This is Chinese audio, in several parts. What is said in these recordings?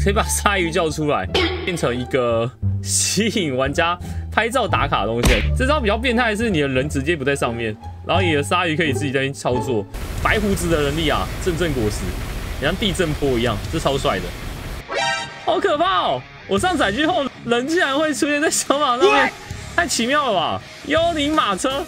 可以把鲨鱼叫出来，变成一个吸引玩家拍照打卡的东西。这招比较变态的是，你的人直接不在上面，然后你的鲨鱼可以自己在那边操作。白胡子的能力啊，阵阵果实，像地震波一样，这超帅的，好可怕哦！我上载具后，人竟然会出现在小马上面，太奇妙了吧！幽灵马车。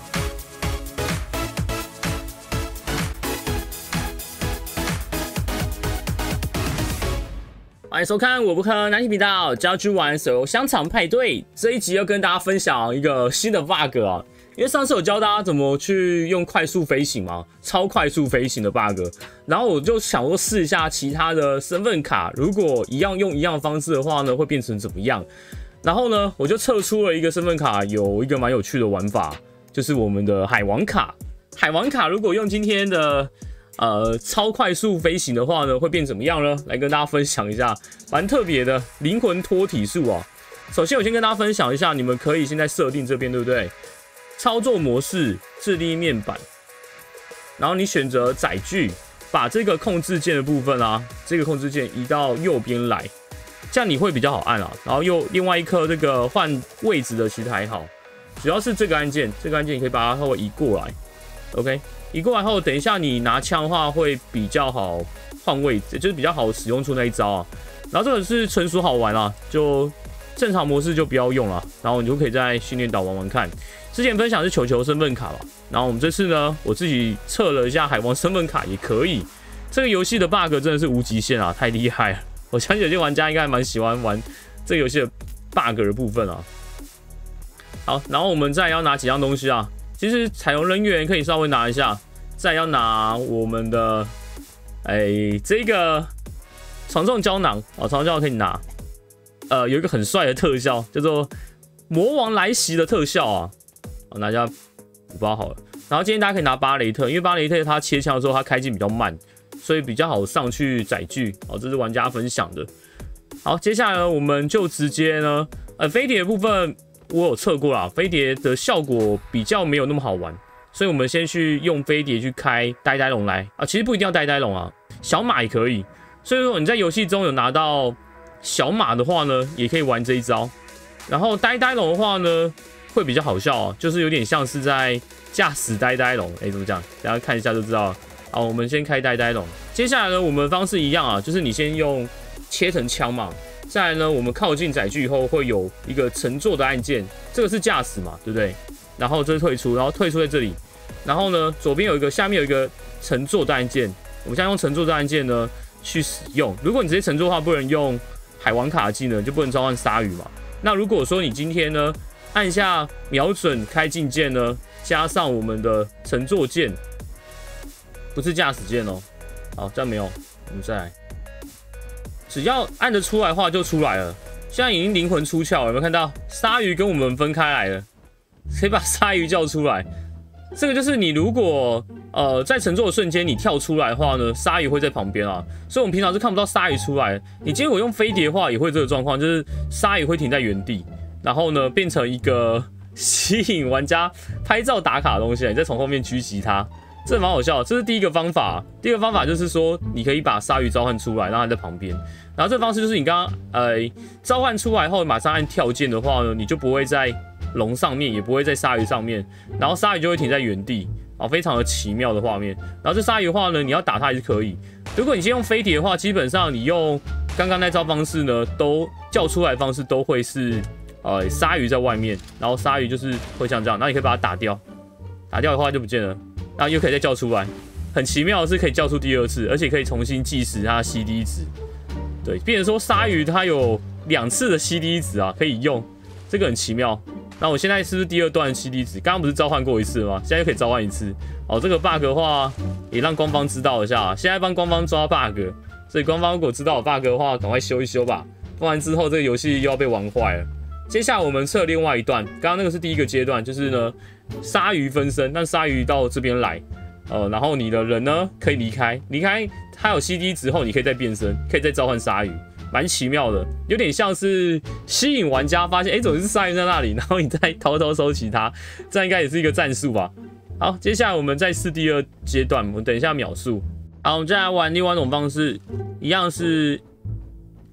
欢迎收看我不坑男频道，教去玩手游香肠派对。这一集要跟大家分享一个新的 bug 啊，因为上次有教大家怎么去用快速飞行嘛，超快速飞行的 bug。然后我就想说试一下其他的身份卡，如果用一样的方式的话呢，会变成怎么样？然后呢，我就测出了一个身份卡，有一个蛮有趣的玩法，就是我们的海王卡。海王卡如果用今天的超快速飞行的话呢，会变怎么样呢？来跟大家分享一下，蛮特别的灵魂脱体术啊。首先，我先跟大家分享一下，你们可以现在设定这边，对不对？操作模式、智力面板，然后你选择载具，把这个控制键的部分啊，这个控制键移到右边来，这样你会比较好按啊。然后另外一颗这个换位置的其实还好，主要是这个按键，你可以把它稍微移过来 ，OK。移过来后，等一下你拿枪的话会比较好换位置，就是比较好使用出那一招啊。然后这个是纯属好玩啊，就正常模式就不要用了，然后你就可以在训练岛玩玩看。之前分享是球球身份卡嘛，然后我们这次呢，我自己测了一下海王身份卡也可以。这个游戏的 bug 真的是无极限啊，太厉害了！我相信有些玩家应该还蛮喜欢玩这个游戏的 bug 的部分啊。好，然后我们再要拿几样东西啊。其实彩虹人员可以稍微拿一下，再要拿我们的这个床重胶囊啊，床重胶囊可以拿。有一个很帅的特效，叫做魔王来袭的特效啊，拿一下5包好了。然后今天大家可以拿巴雷特，因为巴雷特它切枪的时候它开镜比较慢，所以比较好上去载具。哦，这是玩家分享的。好，接下来呢，我们就直接呢，飞碟的部分。我有测过啦，飞碟的效果比较没有那么好玩，所以我们先去用飞碟去开呆呆龙来啊，其实不一定要呆呆龙啊，小马也可以。所以说你在游戏中有拿到小马的话呢，也可以玩这一招。然后呆呆龙的话呢，会比较好笑啊，就是有点像是在驾驶呆呆龙，怎么讲？大家看一下就知道了。好，我们先开呆呆龙。接下来呢，我们的方式一样啊，就是你先用切成枪嘛。再来呢，我们靠近载具以后会有一个乘坐的按键，这个是驾驶嘛，对不对？然后这是退出，然后退出在这里。然后呢，左边有一个，下面有一个乘坐的按键。我们现在用乘坐的按键呢去使用。如果你直接乘坐的话，不能用海王卡技能，就不能召唤鲨鱼嘛。那如果说你今天呢按下瞄准开镜键呢，加上我们的乘坐键，不是驾驶键哦。好，这样没有，我们再来。只要按得出来的话就出来了，现在已经灵魂出窍了，有没有看到？鲨鱼跟我们分开来了，可以把鲨鱼叫出来。这个就是你如果在乘坐的瞬间你跳出来的话呢，鲨鱼会在旁边啊，所以我们平常是看不到鲨鱼出来。你今天我用飞碟的话也会这个状况，就是鲨鱼会停在原地，然后呢变成一个吸引玩家拍照打卡的东西，你再从后面狙击它。这蛮好笑的，这是第一个方法。第二个方法就是说，你可以把鲨鱼召唤出来，让它在旁边。然后这个方式就是你刚刚召唤出来后，马上按跳键的话呢，你就不会在龙上面，也不会在鲨鱼上面，然后鲨鱼就会停在原地，啊，非常的奇妙的画面。然后这鲨鱼的话呢，你要打它也是可以。如果你先用飞碟的话，基本上你用刚刚那招方式呢，都叫出来的方式都会是鲨鱼在外面，然后鲨鱼就是会像这样，然后你可以把它打掉，打掉的话就不见了。然后又可以再叫出来，很奇妙的是可以叫出第2次，而且可以重新计时它的 CD 值。对，变成说鲨鱼它有2次的 CD 值啊，可以用，这个很奇妙。那我现在是不是第2段 CD 值？刚刚不是召唤过1次吗？现在又可以召唤1次。哦，这个 bug 的话也让官方知道一下，现在帮官方抓 bug， 所以官方如果知道有 bug 的话，赶快修一修吧，不然之后这个游戏又要被玩坏了。接下来我们测另外一段，刚刚那个是第一个阶段，就是呢鲨鱼分身，但鲨鱼到这边来，然后你的人呢可以离开它有 CD 值后，你可以再变身，可以再召唤鲨鱼，蛮奇妙的，有点像是吸引玩家发现，怎么是鲨鱼在那里，然后你再偷偷收起它，这样应该也是一个战术吧。好，接下来我们再试第2阶段，我们等一下秒数。好，我们再来玩另外一种方式，一样是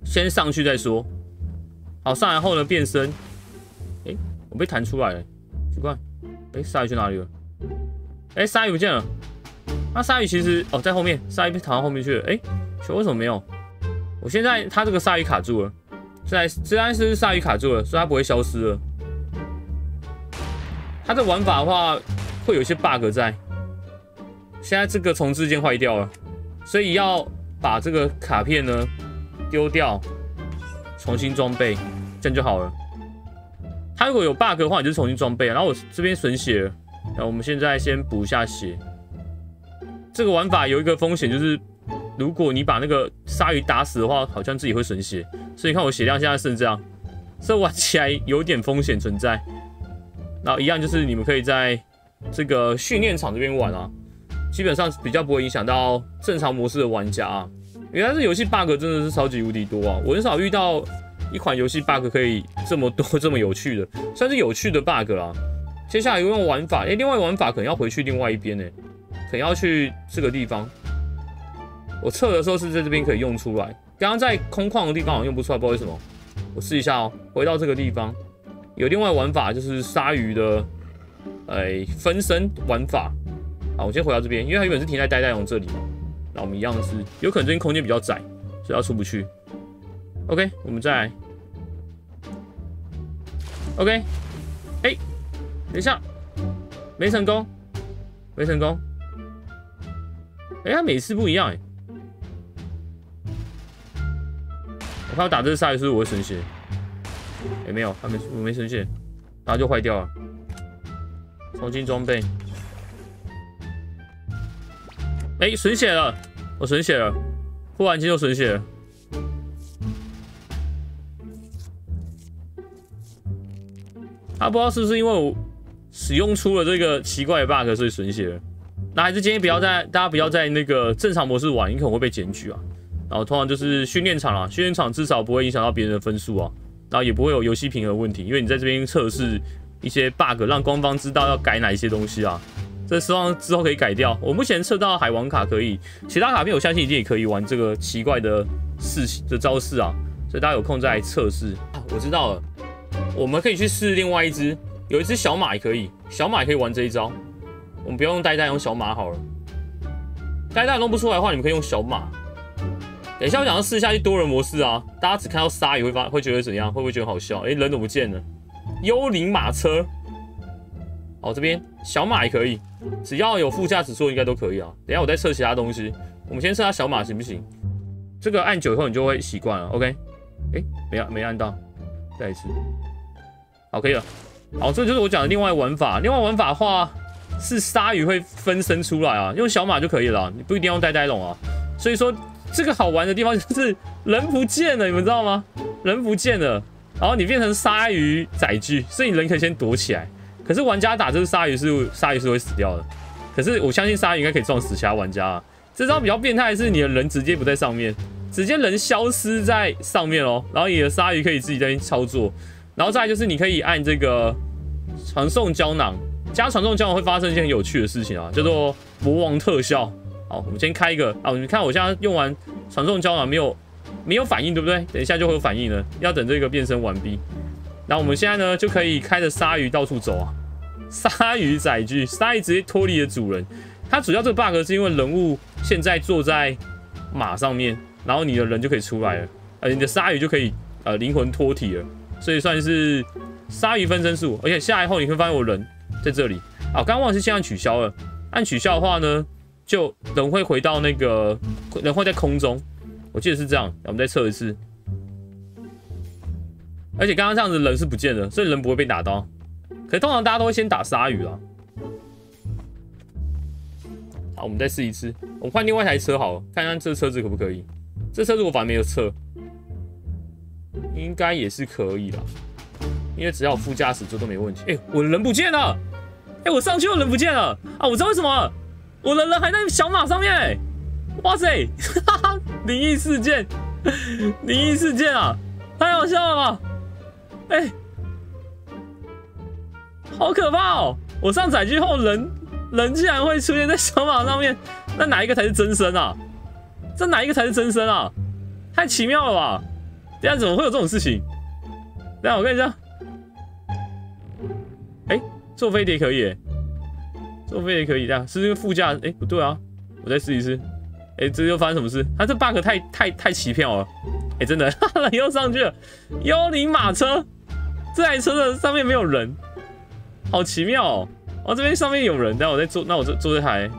先上去再说。好，上来后呢变身。我被弹出来了，奇怪。鲨鱼去哪里了？鲨鱼不见了。那鲨鱼其实在后面，鲨鱼被弹到后面去了。球为什么没有？我现在它这个鲨鱼卡住了，虽然是鲨鱼卡住了，所以它不会消失了。它的玩法的话，会有一些 bug 在。现在这个重置键坏掉了，所以要把这个卡片呢丢掉，重新装备，这样就好了。它如果有 bug 的话，你就重新装备。然后我这边损血了，然后我们现在先补一下血。这个玩法有一个风险，就是如果你把那个鲨鱼打死的话，好像自己会损血。所以你看我血量现在剩这样，这玩起来有点风险存在。然后一样就是你们可以在这个训练场这边玩啊，基本上比较不会影响到正常模式的玩家啊。原来这游戏 bug 真的是超级无敌多啊！我很少遇到一款游戏 bug 可以这么多这么有趣的，算是有趣的 bug 啦。接下来有用玩法，另外玩法可能要回去另外一边呢，可能要去这个地方。我测的时候是在这边可以用出来，刚刚在空旷的地方好像用不出来，不知道为什么。我试一下哦，回到这个地方，有另外玩法就是鲨鱼的分身玩法。好，我先回到这边，因为它原本是停在呆呆龙这里嘛。那我们一样是，有可能这边空间比较窄，所以要出不去。OK， 我们再来。OK， 等一下，没成功，没成功。它每次不一样我看到打这个鲨鱼是不是我会损血？没有，我没损血，然后就坏掉了。重新装备。损血了，我损血了，忽然间就损血了。不知道是不是因为我使用出了这个奇怪的 bug， 所以损血了。那还是建议大家不要在那个正常模式玩，你可能会被检举啊。然后通常就是训练场啦，训练场至少不会影响到别人的分数啊，然后也不会有游戏平衡问题，因为你在这边测试一些 bug， 让官方知道要改哪一些东西啊。这希望之后可以改掉。我目前测到海王卡可以，其他卡片我相信一定也可以玩这个奇怪的招式啊，所以大家有空再来测试。我知道了，我们可以去试另外一只，有一只小马也可以，小马也可以玩这一招。我们不要用呆呆，用小马好了。呆呆弄不出来的话，你们可以用小马。等一下我想要试一下去多人模式啊，大家只看到鲨鱼会觉得怎样？会不会觉得好笑？人怎么不见了？幽灵马车。好，这边小马也可以，只要有副驾驶座应该都可以啊。等一下我再测其他东西，我们先测下小马行不行？这个按久以后你就会习惯了。OK， 没按到，再一次。好，可以了。好，这就是我讲的另外玩法。另外玩法的话是鲨鱼会分身出来啊，用小马就可以了啊，你不一定要用呆呆龙啊。所以说这个好玩的地方就是人不见了，你们知道吗？人不见了，然后你变成鲨鱼载具，所以你人可以先躲起来。可是玩家打这只鲨鱼是会死掉的，可是我相信鲨鱼应该可以撞死其他玩家啊。这招比较变态的是你的人直接不在上面，直接人消失在上面哦，然后你的鲨鱼可以自己在那边操作，然后再来就是你可以按这个传送胶囊，加传送胶囊会发生一件很有趣的事情啊，叫做魔王特效。好，我们先开一个啊，你看我现在用完传送胶囊没有反应，对不对？等一下就会有反应了，要等这个变身完毕。那我们现在呢就可以开着鲨鱼到处走啊，鲨鱼载具，鲨鱼直接脱离了主人。它主要这个 bug 是因为人物现在坐在马上面，然后你的人就可以出来了，你的鲨鱼就可以灵魂脱体了，所以算是鲨鱼分身术。而且下来后你会发现我人在这里啊，刚刚忘记先按取消了。按取消的话呢，就人会回到那个人会在空中，我记得是这样。我们再测一次。而且刚刚这样子人是不见的，所以人不会被打到。可是通常大家都会先打鲨鱼啦。好，我们再试一次。我们换另外一台车好了，看看这车子可不可以。这车子我反正没有测，应该也是可以啦。因为只要有副驾驶座都没问题。我的人不见了！我上去我人不见了啊！我知道为什么，我的人还在小马上面哇塞，哈哈，灵异事件，灵异事件啊！太好笑了吧！好可怕哦！我上载具后人竟然会出现在小马上面，那哪一个才是真身啊？这哪一个才是真身啊？太奇妙了吧！ 这样怎么会有这种事情？等下我看一下。坐飞碟可以耶，坐飞碟可以，这样是因为副驾？不对啊，我再试一次。这又发生什么事？它这 bug 太奇妙了。真的，人又上去了，幽灵马车，这台车的上面没有人，好奇妙哦。哦，这边上面有人，但我在坐，那我坐这台。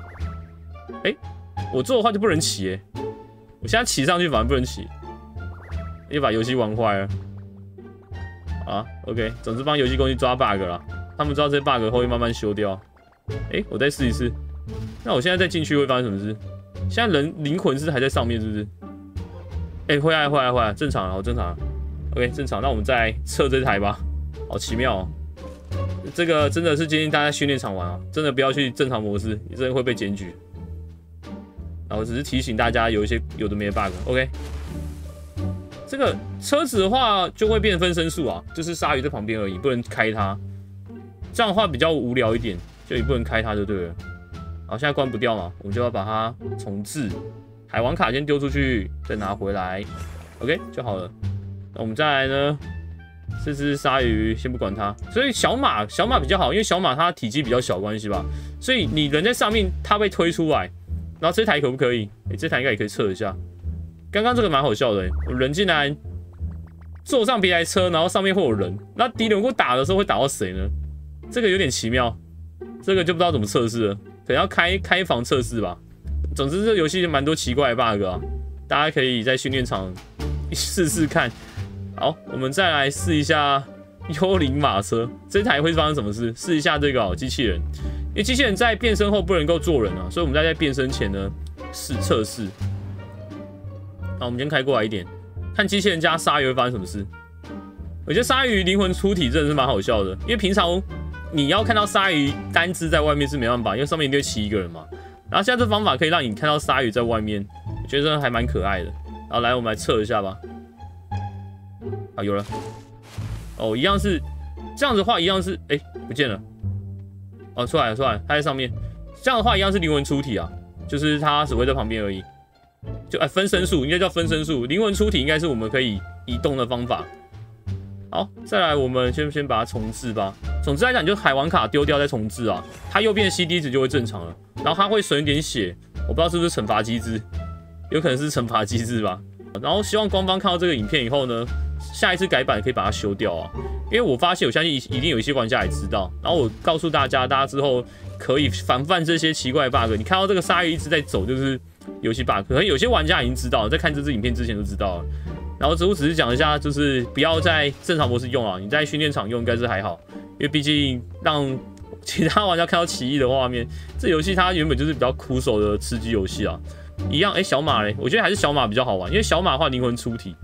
我坐的话就不能骑耶，我现在骑上去反而不能骑，又把游戏玩坏了。啊 ，OK， 总之帮游戏公司抓 bug 啦。他们知道这些 bug 后会慢慢修掉。我再试一次。那我现在再进去会发生什么事？现在人灵魂是还在上面，是不是？回来，正常了，好正常了。OK， 正常。那我们再测这台吧。好奇妙哦！这个真的是建议大家训练场玩啊，真的不要去正常模式，你真的会被检举。我只是提醒大家有的没的 bug。OK， 这个车子的话就会变分身术啊，就是鲨鱼在旁边而已，不能开它。这样的话比较无聊一点，就你不能开它就对了。好，现在关不掉嘛，我们就要把它重置。海王卡先丢出去，再拿回来 ，OK 就好了。那我们再来呢，这只鲨鱼先不管它，所以小马比较好，因为小马它体积比较小，关系吧。所以你人在上面，它被推出来，然后这台可不可以？这台应该也可以测一下。刚刚这个蛮好笑的，我人竟然坐上别台车，然后上面会有人，那敌人如果打的时候会打到谁呢？这个有点奇妙，这个就不知道怎么测试了，可能要开房测试吧。总之，这游戏蛮多奇怪的 bug 啊，大家可以在训练场试试看。好，我们再来试一下幽灵马车，这台会发生什么事？试一下这个机器人，因为机器人在变身后不能够做人啊，所以我们在变身前呢测试。好，我们先开过来一点，看机器人加鲨鱼会发生什么事。我觉得鲨鱼灵魂出体真的是蛮好笑的，因为平常你要看到鲨鱼单只在外面是没办法，因为上面一定会骑一个人嘛。然后现在这方法可以让你看到鲨鱼在外面，我觉得真的还蛮可爱的。好，来我们来测一下吧。好，有了。哦，一样是这样子的话，一样是不见了。哦，出来了，它在上面。这样的话一样是灵魂出体啊，就是它只会在旁边而已。就分身术应该叫分身术，灵魂出体应该是我们可以移动的方法。好，再来我们先把它重置吧。总之来讲，就海王卡丢掉再重置啊，它右边的 CD 值就会正常了，然后它会损一点血，我不知道是不是惩罚机制，有可能是惩罚机制吧。然后希望官方看到这个影片以后呢，下一次改版可以把它修掉啊，因为我发现我相信一定有一些玩家也知道，然后我告诉大家之后可以防范这些奇怪的 bug。你看到这个鲨鱼一直在走，就是游戏 bug， 可能有些玩家已经知道了，在看这支影片之前就知道了。然后我只是讲一下，就是不要在正常模式用啊，你在训练场用应该是还好，因为毕竟让其他玩家看到奇异的画面，这游戏它原本就是比较苦手的吃鸡游戏啊。一样，小马嘞，我觉得还是小马比较好玩，因为小马的话灵魂出体。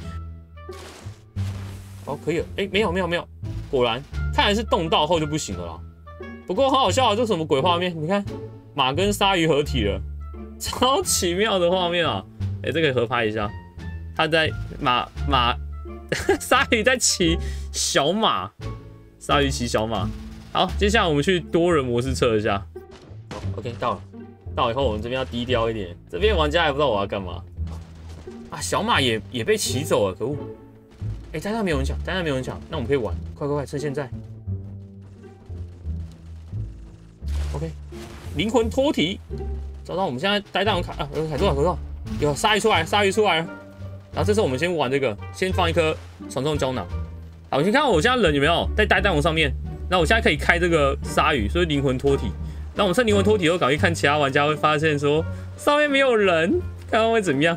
哦，可以了，没有，果然看来是动到后就不行了啦。不过很好笑啊，这什么鬼画面？你看马跟鲨鱼合体了，超奇妙的画面啊！这个合拍一下。他在鲨鱼在骑小马，鲨鱼骑小马。好，接下来我们去多人模式测一下。OK， 到了以后，我们这边要低调一点，这边玩家也不知道我要干嘛。啊，小马也被骑走了，可恶！单单没有人抢，那我们可以玩，快，趁现在。OK， 灵魂脱体，找到我们现在呆蛋卡啊，卡住，有鲨鱼出来了。然后这时候我们先玩这个，先放一颗传送胶囊。好，你先看我现在人有没有在呆蛋王上面？那我现在可以开这个鲨鱼，所以灵魂脱体。那我们趁灵魂脱体后，赶快看其他玩家会发现说上面没有人，看看会怎么样？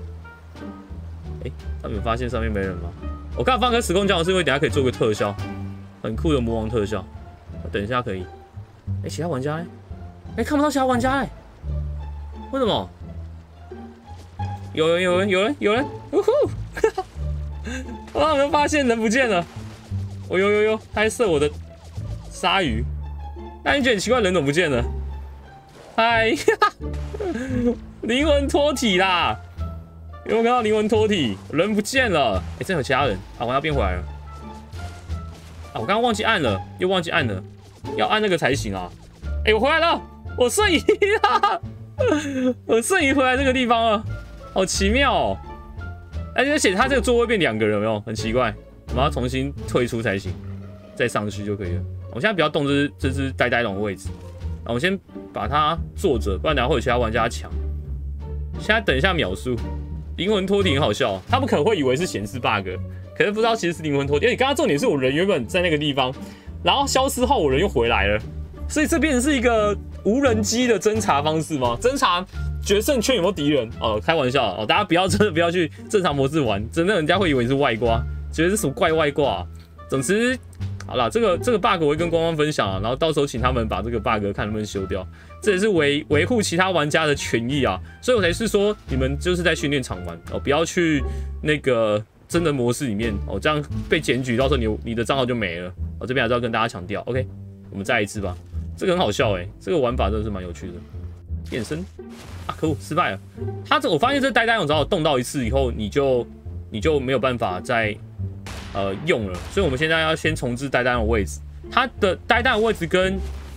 他们有发现上面没人吗？我刚放颗时空胶囊是因为等一下可以做个特效，很酷的魔王特效。等一下可以。其他玩家呢？看不到其他玩家为什么？有人！呜呼！我有没有发现人不见了？有，他在射我的鲨鱼。那你觉得很奇怪，人怎么不见了？嗨，灵魂脱体啦！有没有看到灵魂脱体？人不见了。真有其他人啊！我要变回来了。我刚刚忘记按了，又忘记按了，要按那个才行啊！我回来了，我瞬移了，我瞬移回来这个地方了。好奇妙哦！ 而且它这个座位变2个人，有没有？很奇怪，我们要重新退出才行，再上去就可以了。我现在不要动这只呆呆龙的位置，我们先把它坐着，不然等下会有其他玩家抢。现在等一下秒数，灵魂拖地很好笑，他们可能会以为是显示 bug， 可是不知道其实是灵魂拖地。而且刚刚重点是我人原本在那个地方，然后消失后我人又回来了，所以这变成是一个无人机的侦查方式吗？侦查决胜圈有没有敌人？哦，开玩笑哦，大家真的不要去正常模式玩，真的人家会以为你是外挂，觉得是什么怪外挂。总之，好啦，这个 bug 我会跟官方分享啊，然后到时候请他们把这个 bug 看能不能修掉。这也是维护其他玩家的权益啊，所以我才是说你们就是在训练场玩哦，不要去那个真人模式里面哦，这样被检举，到时候你的账号就没了。我这边还是要跟大家强调 ，OK， 我们再一次吧。这个很好笑这个玩法真的是蛮有趣的。变身啊，可恶，失败了。我发现这呆呆龙只要动到一次以后，你就没有办法再用了，所以我们现在要先重置呆呆龙的位置。它的呆呆龙位置跟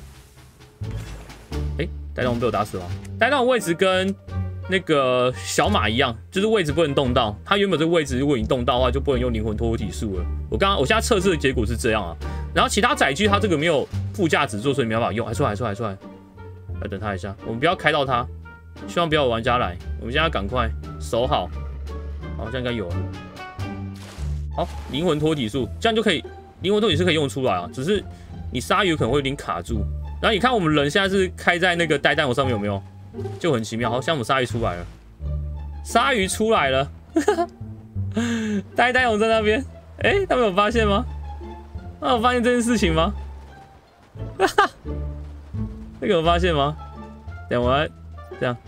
呆呆龙被我打死了。呆呆龙位置跟那个小马一样，就是位置不能动到。它原本这个位置如果你动到的话，就不能用灵魂脱体术了。我现在测试的结果是这样啊。然后其他载具它这个没有副驾驶座，所以没办法用。还出来！来等它一下，我们不要开到它，希望不要有玩家来。我们现在要赶快守好，好，这样应该有了。好，灵魂脱体术，这样就可以，灵魂脱体是可以用出来啊。只是你鲨鱼可能会有点卡住。然后你看我们人现在是开在那个呆呆龙上面，有没有？就很奇妙。好像我们鲨鱼出来了，鲨鱼出来了，呆呆龙在那边。他们有发现吗？他有发现这件事情吗？这个有发现吗？等我来这样，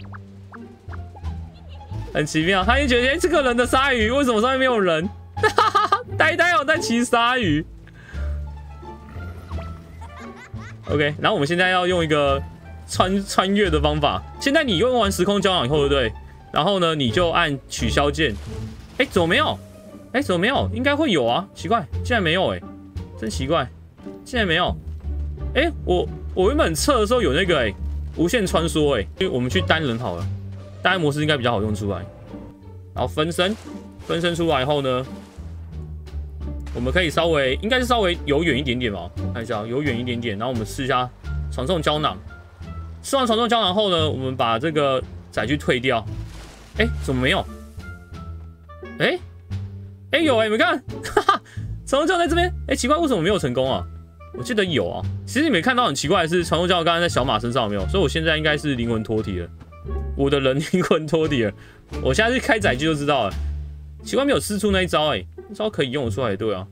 很奇妙。他就觉得，这个人的鲨鱼为什么上面没有人？呆呆龙在骑鲨鱼。OK， 然后我们现在要用一个穿越的方法。现在你用完时空胶囊以后，对不对？然后呢，你就按取消键。怎么没有？怎么没有？应该会有啊，奇怪，竟然没有真奇怪，竟然没有。我原本测的时候有那个无限穿梭我们去单人好了，单人模式应该比较好用出来。然后分身出来后呢，我们可以应该是稍微游远一点点吧，看一下游远一点点，然后我们试一下传送胶囊。试完传送胶囊后呢，我们把这个载具退掉。怎么没有？有你们看，哈哈，传送胶囊在这边。奇怪，为什么没有成功啊？我记得有啊。其实你没看到很奇怪的是，传送胶囊刚才在小马身上有没有？所以我现在应该是灵魂脱体了。我的人灵魂脱体了。我现在去开载具就知道了。奇怪，没有试出那一招那招可以用得出来，对啊。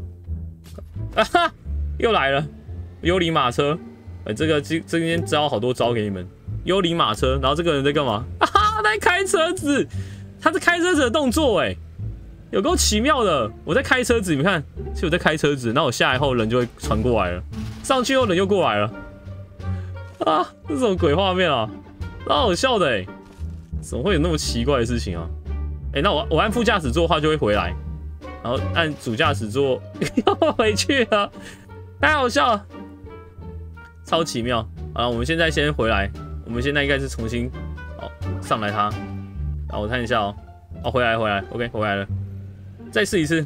又来了，幽灵马车。今天招好多招给你们。幽灵马车，然后这个人在干嘛？他在开车子，他是开车子的动作有够奇妙的。我在开车子，你们看，是我在开车子，那我下来后人就会传过来了，上去后人又过来了。这什么鬼画面啊？超好笑的怎么会有那么奇怪的事情啊？那我按副驾驶座的话就会回来，然后按主驾驶座又回去了，太好笑了，超奇妙。好了，我们现在先回来，我们现在应该是重新上来它，然后我看一下回来 ，OK， 回来了，再试一次。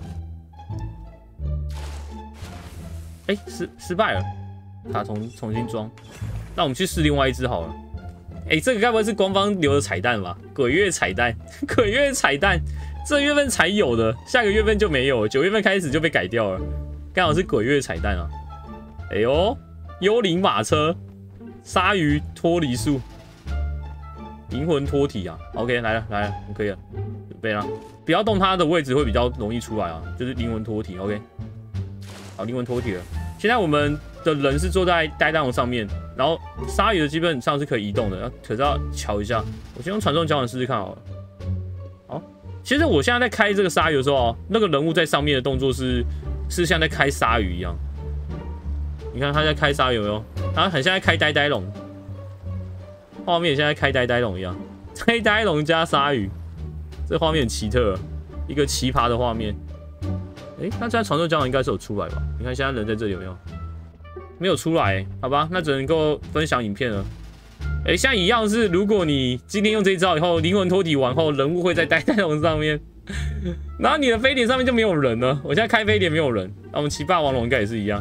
失败了，卡重新装。那我们去试另外一只好了。这个该不会是官方留的彩蛋吧？鬼月彩蛋，鬼月彩蛋，这月份才有的，下个月份就没有了，9月份开始就被改掉了。刚好是鬼月彩蛋啊！幽灵马车，鲨鱼脱离术，灵魂脱体啊 ！OK， 来了，你可以了，准备了，不要动它的位置会比较容易出来啊，就是灵魂脱体 ，OK。好，灵魂脱体了。现在我们的人是坐在呆呆龙上面，然后鲨鱼的基本上是可以移动的，可是要瞧一下。我先用传送胶囊试试看好了。好，其实我现在在开这个鲨鱼的时候那个人物在上面的动作是像在开鲨鱼一样。你看他在开鲨鱼有没有？他很像在开呆呆龙，画面像在开呆呆龙一样，呆呆龙加鲨鱼，这画面很奇特，一个奇葩的画面。那现在传送胶囊应该是有出来吧？你看现在人在这里有没有？没有出来好吧？那只能够分享影片了。现在一样是，如果你今天用这一招以后，灵魂脱体完后，人物会在呆呆龙上面， 然后你的飞碟上面就没有人了。我现在开飞碟没有人，那我们骑霸王龙应该也是一样。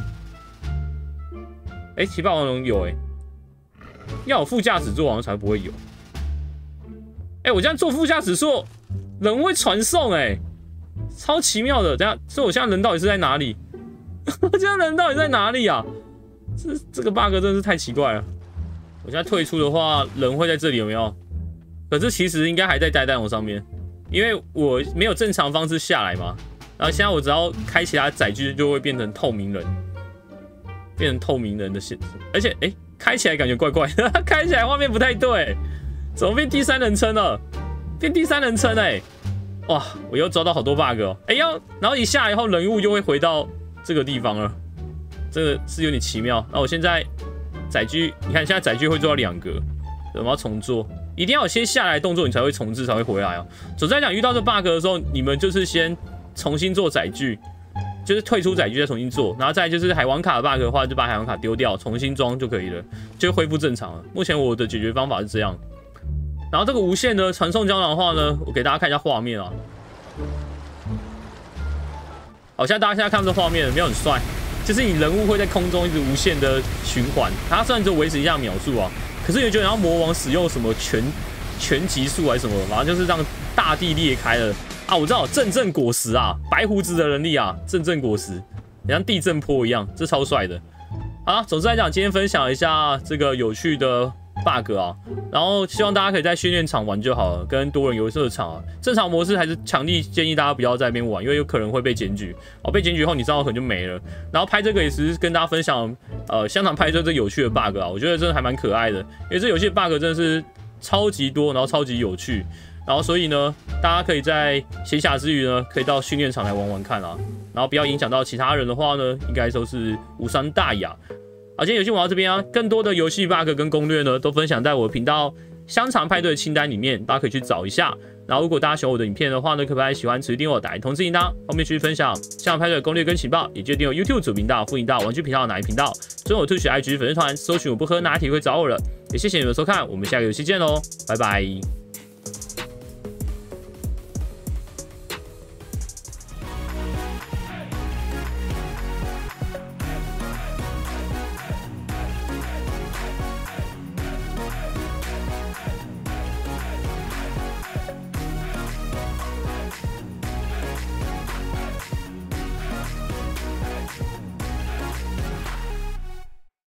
骑霸王龙有要有副驾驶座好像才不会有。我这样坐副驾驶座，人会传送超奇妙的。等下，所以我现在人到底是在哪里？我现在人到底在哪里啊？这个 bug 真的是太奇怪了。我现在退出的话，人会在这里有没有？可是其实应该还在呆蛋龙上面，因为我没有正常方式下来嘛。然后现在我只要开其他载具，就会变成透明人，变成透明人的现实。而且开起来感觉怪怪的，开起来画面不太对，怎么变第三人称了？变第三人称哇！我又抓到好多 bug 哦。然后一下来以后，人物就会回到这个地方了，这个是有点奇妙。那我现在载具，你看现在载具会做到2格，我们要重做，一定要有先下来的动作，你才会重置，才会回来哦。总之来讲，遇到这 bug 的时候，你们就是先重新做载具，就是退出载具再重新做，然后再就是海王卡的 bug 的话，就把海王卡丢掉，重新装就可以了，就恢复正常了。目前我的解决方法是这样。然后这个无限的传送胶囊的话呢，我给大家看一下画面啊。好，大家现在看到这画面，没有很帅，就是你人物会在空中一直无限的循环，它虽然只维持一下秒数啊，可是你觉得然后魔王使用什么全极速还是什么，反正就是让大地裂开了啊！我知道阵阵果实啊，白胡子的能力啊，阵阵果实，像地震波一样，这超帅的。好，总之来讲，今天分享一下这个有趣的 bug 啊，然后希望大家可以在训练场玩就好了，跟多人游乐场啊。正常模式还是强力建议大家不要在那边玩，因为有可能会被检举。被检举后，你账号可能就没了。然后拍这个也是跟大家分享，香肠派对这有趣的 bug 啊，我觉得真的还蛮可爱的，因为这游戏的 bug 真的是超级多，然后超级有趣。然后所以呢，大家可以在闲暇之余呢，可以到训练场来玩玩看啊。然后不要影响到其他人的话呢，应该都是无伤大雅。好，今天游戏玩到这边啊，更多的游戏 bug 跟攻略呢，都分享在我的频道香肠派对的清单里面，大家可以去找一下。然后如果大家喜欢我的影片的话呢，可不可以喜欢持续订阅我，打开通知铃铛，后面去分享香肠派对的攻略跟情报，也记得订阅 YouTube 主频道、副频道、玩具频道哪一频道，追我 Twitch IG 粉丝团，搜寻我不喝拿铁会找我了。也谢谢你们的收看，我们下个游戏见喽，拜拜。